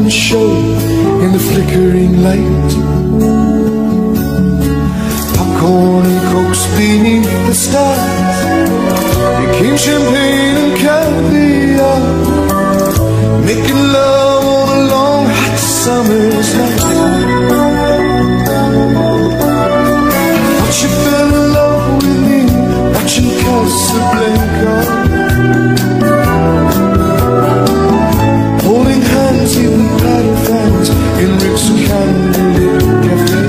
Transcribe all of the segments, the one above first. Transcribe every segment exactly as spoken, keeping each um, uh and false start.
the show in the flickering light. Popcorn and cokes beneath the stars. It came champagne and caviar, making love on a long hot summer's night. But you fell in love with me watching Casablanca, holding hands even brighter fans in Rick's candlelit cafe,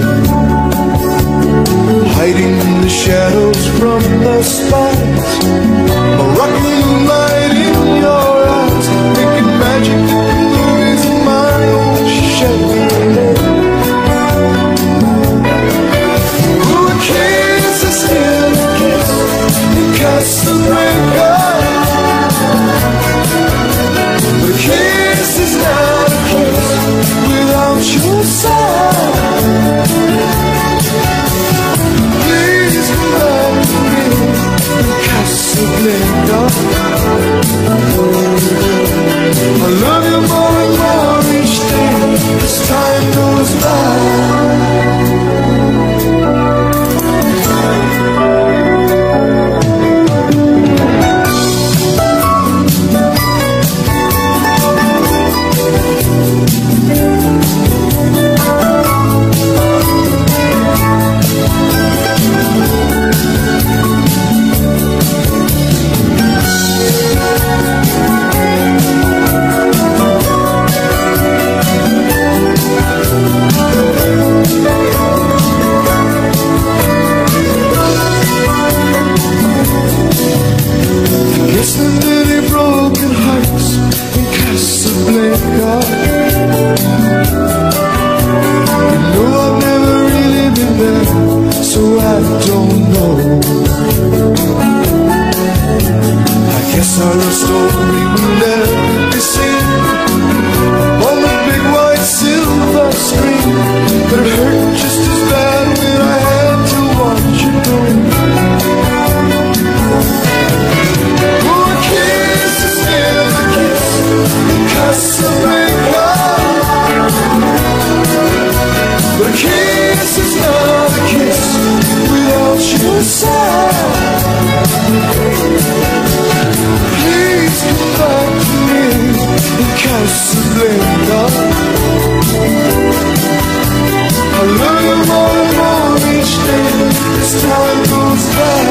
hiding in the shadows from the spotlight, a rocking light in your eyes, making magic movies in my own Chevrolet. Ooh, a kiss is still a kiss in Casablanca, but a kiss is not a kiss without your side. Please come back to me in Casablanca. I love you more and more each day as time goes by. I love you more and more each day as time goes by.